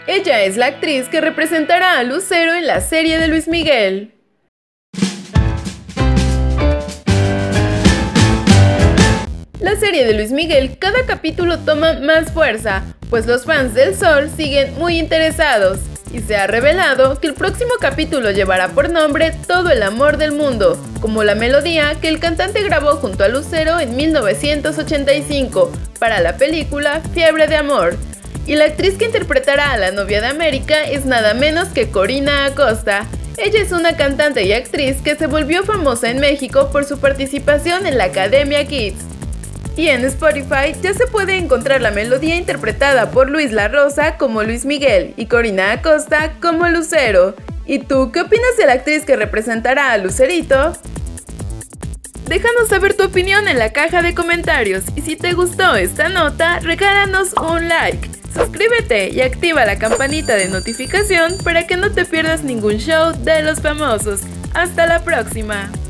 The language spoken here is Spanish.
Ella es la actriz que representará a Lucero en la serie de Luis Miguel. La serie de Luis Miguel cada capítulo toma más fuerza, pues los fans del Sol siguen muy interesados, y se ha revelado que el próximo capítulo llevará por nombre Todo el amor del mundo, como la melodía que el cantante grabó junto a Lucero en 1985 para la película Fiebre de Amor. Y la actriz que interpretará a la novia de América es nada menos que Corina Acosta. Ella es una cantante y actriz que se volvió famosa en México por su participación en la Academia Kids. Y en Spotify ya se puede encontrar la melodía interpretada por Luis La Rosa como Luis Miguel y Corina Acosta como Lucero. ¿Y tú qué opinas de la actriz que representará a Lucerito? Déjanos saber tu opinión en la caja de comentarios y si te gustó esta nota, regálanos un like. Suscríbete y activa la campanita de notificación para que no te pierdas ningún show de los famosos. ¡Hasta la próxima!